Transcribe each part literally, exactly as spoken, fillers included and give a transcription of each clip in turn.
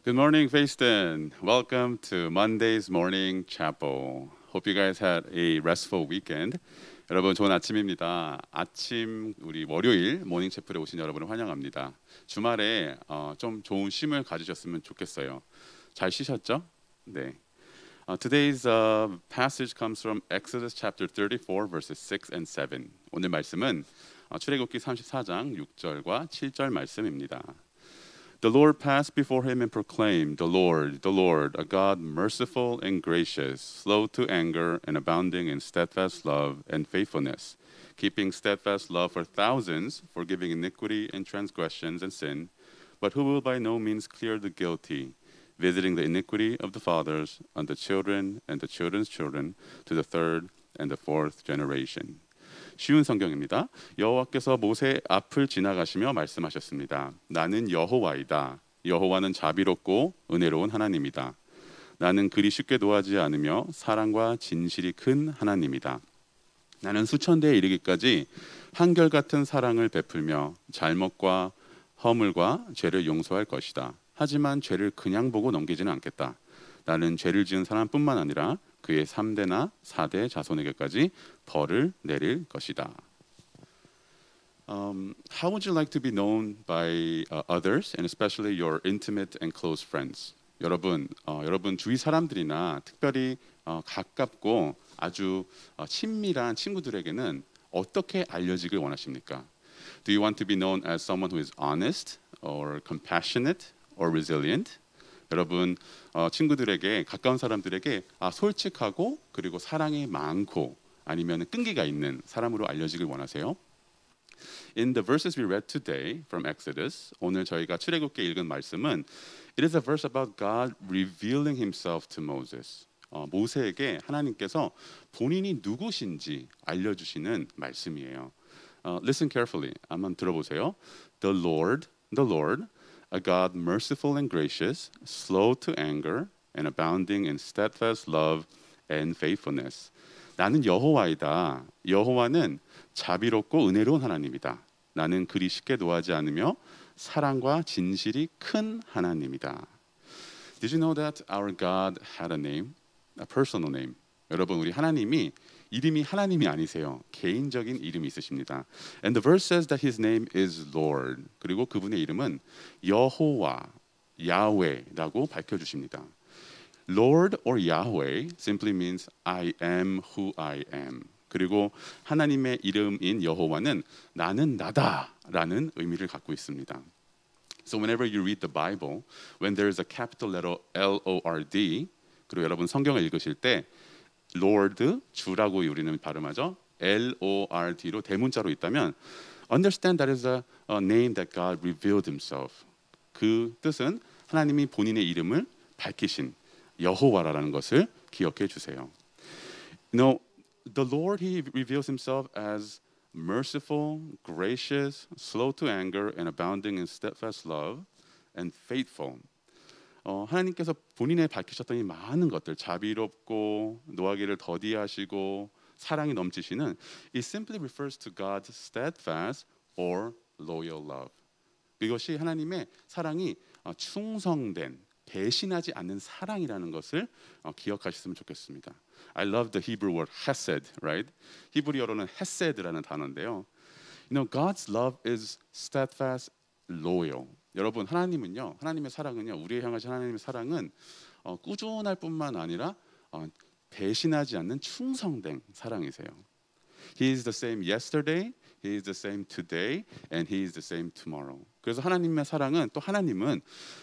Good morning, Faceton. Welcome to Monday's Morning Chapel. Hope you guys had a restful weekend. 여러분 좋은 아침입니다. 아침 우리 월요일 모닝 채플에 오신 여러분을 환영합니다. 주말에 어, 좀 좋은 쉼을 가지셨으면 좋겠어요. 잘 쉬셨죠? 네. Uh, today's uh, passage comes from Exodus chapter thirty-four, verses six and seven. 오늘 말씀은 어, 출애굽기 삼십사 장 육 절과 칠 절 말씀입니다. The Lord passed before him and proclaimed, The Lord, the Lord, a God merciful and gracious, slow to anger and abounding in steadfast love and faithfulness, keeping steadfast love for thousands, forgiving iniquity and transgressions and sin, but who will by no means clear the guilty, visiting the iniquity of the fathers on the children and the children's children to the third and the fourth generation. 쉬운 성경입니다. 여호와께서 모세 앞을 지나가시며 말씀하셨습니다. 나는 여호와이다. 여호와는 자비롭고 은혜로운 하나님이다. 나는 그리 쉽게 노하지 않으며 사랑과 진실이 큰 하나님이다. 나는 수천 대에 이르기까지 한결같은 사랑을 베풀며 잘못과 허물과 죄를 용서할 것이다. 하지만 죄를 그냥 보고 넘기지는 않겠다. 나는 죄를 지은 사람뿐만 아니라 그의 삼 대나 사 대 자손에게까지 벌을 내릴 것이다. Um, how would you like to be known by uh, others, and especially your intimate and close friends? 여러분, 어, 여러분 주위 사람들이나 특별히 어, 가깝고 아주 어, 친밀한 친구들에게는 어떻게 알려지길 원하십니까? Do you want to be known as someone who is honest, or compassionate, or resilient? 여러분 어, 친구들에게 가까운 사람들에게 아, 솔직하고 그리고 사랑이 많고 아니면 끈기가 있는 사람으로 알려지길 원하세요? In the verses we read today from Exodus, 오늘 저희가 출애굽기에 읽은 말씀은 It is a verse about God revealing Himself to Moses. 어, 모세에게 하나님께서 본인이 누구신지 알려주시는 말씀이에요. Uh, listen carefully. 한번 들어보세요. The Lord, the Lord. A God merciful and gracious, slow to anger, and abounding in steadfast love and faithfulness. 나는 여호와이다. 여호와는 자비롭고 은혜로운 하나님이다. 나는 그리 쉽게 노하지 않으며 사랑과 진실이 큰 하나님이다. Did you know that our God had a name, a personal name? 여러분 우리 하나님이 이름이 하나님이 아니세요. 개인적인 이름이 있으십니다. And the verse says that his name is Lord. 그리고 그분의 이름은 여호와, 야훼라고 밝혀주십니다. Lord or Yahweh simply means I am who I am. 그리고 하나님의 이름인 여호와는 나는 나다라는 의미를 갖고 있습니다. So whenever you read the Bible, when there is a capital letter L O R D, 그리고 여러분 성경을 읽으실 때 Lord, 주라고 우리는 발음하죠. L O R D로 대문자로 있다면 understand that is a, a name that God revealed himself. 그 뜻은 하나님이 본인의 이름을 밝히신 여호와라는 것을 기억해 주세요. You know, the Lord he reveals himself as merciful, gracious, slow to anger and abounding in steadfast love and faithful. 어, 하나님께서 본인의 밝히셨던 이 많은 것들 자비롭고 노하기를 더디하시고 사랑이 넘치시는 It simply refers to God's steadfast or loyal love. 이것이 하나님의 사랑이 어, 충성된 배신하지 않는 사랑이라는 것을 어, 기억하셨으면 좋겠습니다. I love the Hebrew word hesed, right? 히브리어로는 hesed라는 단어인데요. You know, God's love is steadfast, loyal. 여러분 하나님은요, 하나님의 사랑은요, 우리의 향하신 하나님의 사랑은 어, 꾸준할 뿐만 아니라 어, 배신하지 않는 충성된 사랑이세요. He is the same yesterday, He is the same today, and He is the same tomorrow. 그래서 하나님의 사랑은 또 하나님은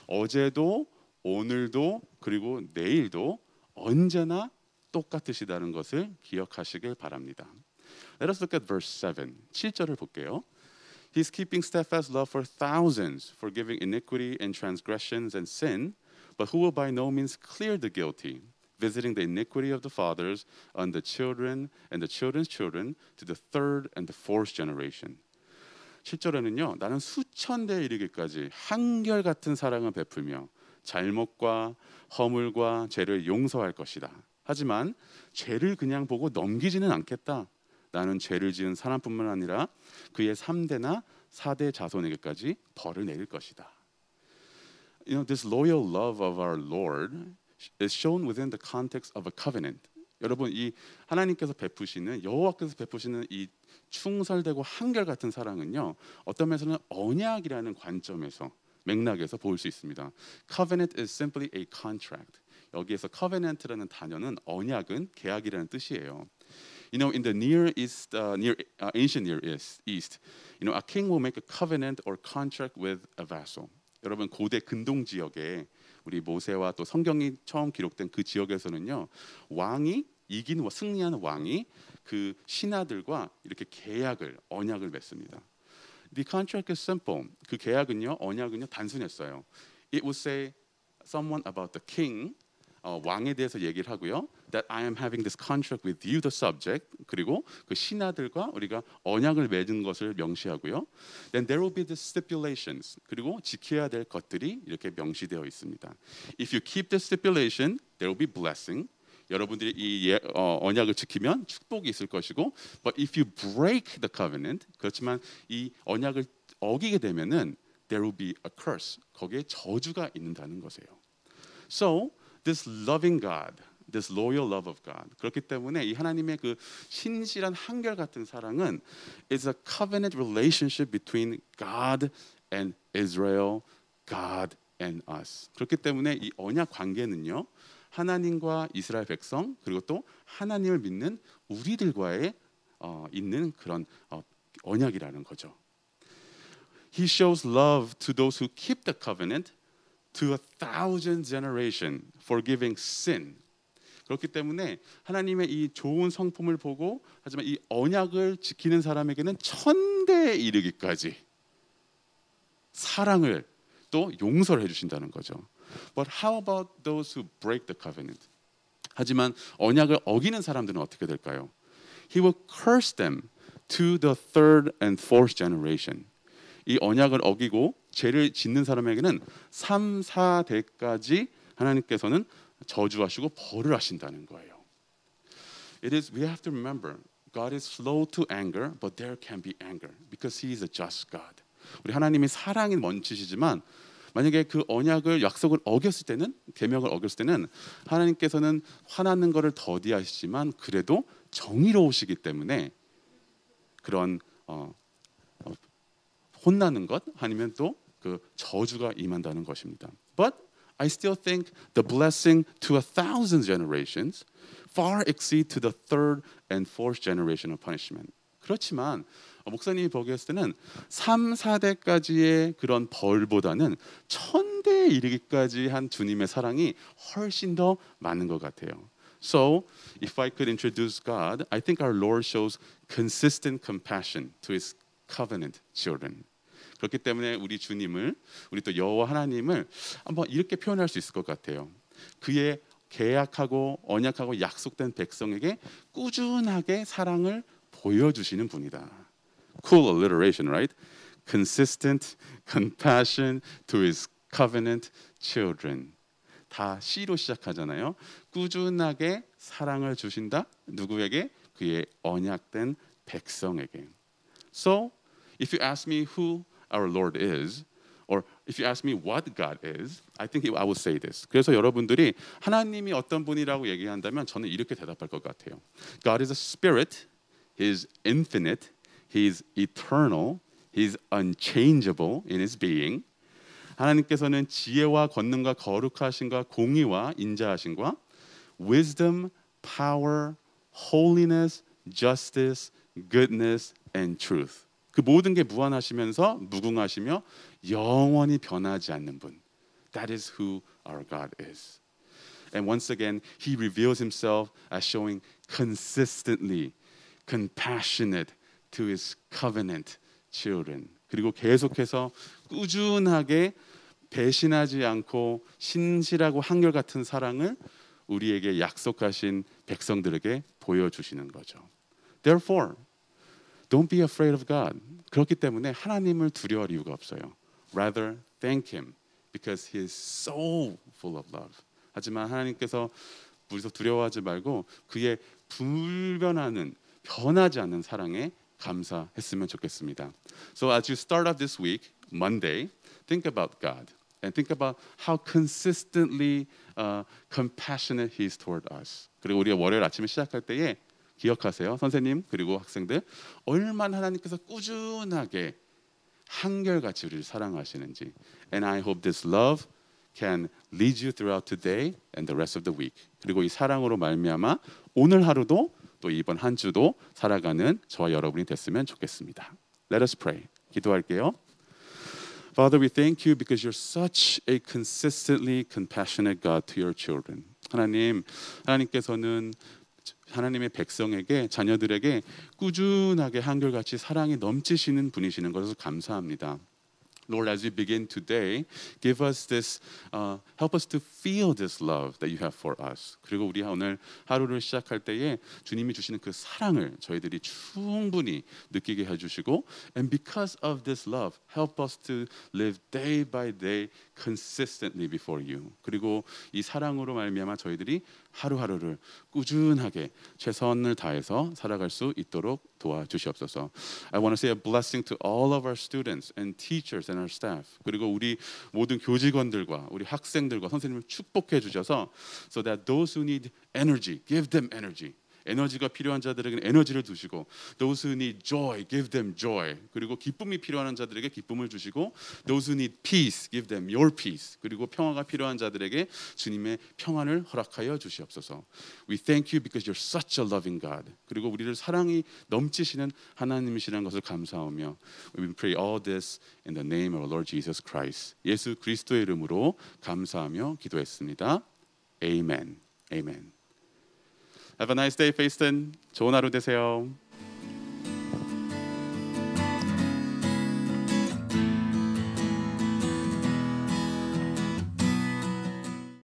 어제도 오늘도 그리고 내일도 언제나 똑같으시다는 것을 기억하시길 바랍니다. Let us look at verse seven. 칠 절을 볼게요. He's keeping steadfast love for thousands, forgiving iniquity and transgressions and sin, but who will by no means clear the guilty, visiting the iniquity of the fathers on the children and the children's children to the third and the fourth generation. 칠 절에는요, 나는 수천 대에 이르기까지 한결같은 사랑을 베풀며 잘못과 허물과 죄를 용서할 것이다. 하지만 죄를 그냥 보고 넘기지는 않겠다. 나는 죄를 지은 사람뿐만 아니라 그의 삼 대나 사 대 자손에게까지 벌을 내릴 것이다. You know, this loyal love of our Lord is shown within the context of a covenant. 여러분, 이 하나님께서 베푸시는 여호와께서 베푸시는 이 충설되고 한결같은 사랑은요, 어떤 면에서는 언약이라는 관점에서 맥락에서 볼 수 있습니다. Covenant is simply a contract. 여기에서 covenant라는 단어는 언약은 계약이라는 뜻이에요. You know, in the Near East, uh, near uh, ancient Near East, East, you know, a king will make a covenant or contract with a vassal. 여러분, 고대 근동 지역에 우리 모세와 또 성경이 처음 기록된 그 지역에서는요, 왕이 이긴 승리한 왕이 그 신하들과 이렇게 계약을 언약을 맺습니다. The contract is simple. 그 계약은요, 언약은요 단순했어요. It would say someone about the king. 어, 왕에 대해서 얘기를 하고요. That I am having this contract with you, the subject. 그리고 그 신하들과 우리가 언약을 맺은 것을 명시하고요. Then there will be the stipulations. 그리고 지켜야 될 것들이 이렇게 명시되어 있습니다. If you keep the stipulation, there will be blessing. 여러분들이 이 예, 어, 언약을 지키면 축복이 있을 것이고, but if you break the covenant, 그렇지만 이 언약을 어기게 되면은 there will be a curse. 거기에 저주가 있는다는 것이에요. So this loving God, this loyal love of God. 그렇기 때문에 이 하나님의 그 신실한 한결같은 사랑은 is a covenant relationship between God and Israel, God and us. 그렇기 때문에 이 언약 관계는요, 하나님과 이스라엘 백성 그리고 또 하나님을 믿는 우리들과의 어, 있는 그런 어, 언약이라는 거죠. He shows love to those who keep the covenant. To a thousand generation, forgiving sin. 그렇기 때문에 하나님의 이 좋은 성품을 보고 하지만 이 언약을 지키는 사람에게는 천대에 이르기까지 사랑을 또 용서를 해주신다는 거죠. But how about those who break the covenant? 하지만 언약을 어기는 사람들은 어떻게 될까요? He will curse them to the third and fourth generation. 이 언약을 어기고 죄를 짓는 사람에게는 삼, 사 대까지 하나님께서는 저주하시고 벌을 하신다는 거예요. It is we have to remember God is slow to anger, but there can be anger because He is a just God. 우리 하나님이 사랑이 멈추시지만 만약에 그 언약을 약속을 어겼을 때는 계명을 어겼을 때는 하나님께서는 화나는 것을 더디하시지만 그래도 정의로우시기 때문에 그런 어, 어, 혼나는 것 아니면 또 그 저주가 임한다는 것입니다. But I still think the blessing to a thousand generations far exceed to the third and fourth generation of punishment. 그렇지만 목사님이 보겠을 때는 삼, 사 대까지의 그런 벌보다는 천대에 이르기까지 한 주님의 사랑이 훨씬 더 많은 것 같아요. So, if I could introduce God, I think our Lord shows consistent compassion to His covenant children. 그렇기 때문에 우리 주님을, 우리 또 여호와 하나님을 한번 이렇게 표현할 수 있을 것 같아요. 그의 계약하고 언약하고 약속된 백성에게 꾸준하게 사랑을 보여주시는 분이다. Cool alliteration, right? Consistent compassion to His covenant children. 다 C로 시작하잖아요. 꾸준하게 사랑을 주신다. 누구에게? 그의 언약된 백성에게. So, if you ask me who our Lord is, or if you ask me what God is, I think I will say this. 그래서 여러분들이 하나님이 어떤 분이라고 얘기한다면 저는 이렇게 대답할 것 같아요. God is a spirit. He is infinite. He is eternal. He is unchangeable in His being. 하나님께서는 지혜와 권능과 거룩하심과 공의와 인자하심과 wisdom, power, holiness, justice, goodness, and truth. 그 모든 게 무한하시면서 무궁하시며 영원히 변하지 않는 분. That is who our God is. And once again, He reveals Himself as showing consistently compassionate to His covenant children. 그리고 계속해서 꾸준하게 배신하지 않고 신실하고 한결같은 사랑을 우리에게 약속하신 백성들에게 보여주시는 거죠. Therefore, don't be afraid of God. 그렇기 때문에 하나님을 두려워할 이유가 없어요. Rather, thank Him because He is so full of love. 하지만 하나님께서 우리서 두려워하지 말고 그의 불변하는 변하지 않는 사랑에 감사했으면 좋겠습니다. So as you start off this week, Monday, think about God. and think about how consistently uh, compassionate He is toward us. 그리고 우리가 월요일 아침에 시작할 때에 기억하세요, 선생님 그리고 학생들, 얼마나 하나님께서 꾸준하게 한결같이 우리를 사랑하시는지. And I hope this love can lead you throughout today and the rest of the week. 그리고 이 사랑으로 말미암아 오늘 하루도 또 이번 한 주도 살아가는 저와 여러분이 됐으면 좋겠습니다. Let us pray. 기도할게요. Father, we thank you because you're such a consistently compassionate God to your children. 하나님, 하나님께서는 하나님의 백성에게, 자녀들에게 꾸준하게 한결같이 사랑이 넘치시는 분이시는 것을 감사합니다. Lord, as we begin today, give us this, uh, help us to feel this love that you have for us. 그리고 우리 오늘 하루를 시작할 때에 주님이 주시는 그 사랑을 저희들이 충분히 느끼게 해주시고, and because of this love, help us to live day by day consistently before you. 그리고 이 사랑으로 말미암아 저희들이 하루하루를 꾸준하게 최선을 다해서 살아갈 수 있도록 도와주시옵소서. I want to say a blessing to all of our students and teachers and our staff. 그리고 우리 모든 교직원들과 우리 학생들과 선생님을 축복해 주셔서 so that those who need energy, give them energy. 에너지가 필요한 자들에게는 에너지를 주시고 those who need joy, give them joy. 그리고 기쁨이 필요한 자들에게 기쁨을 주시고 those who need peace, give them your peace. 그리고 평화가 필요한 자들에게 주님의 평안을 허락하여 주시옵소서. We thank you because you're such a loving God. 그리고 우리를 사랑이 넘치시는 하나님이시라는 것을 감사하며 we pray all this in the name of our Lord Jesus Christ. 예수 그리스도의 이름으로 감사하며 기도했습니다. Amen. Amen. Have a nice day, Faceton. 좋은 하루 되세요.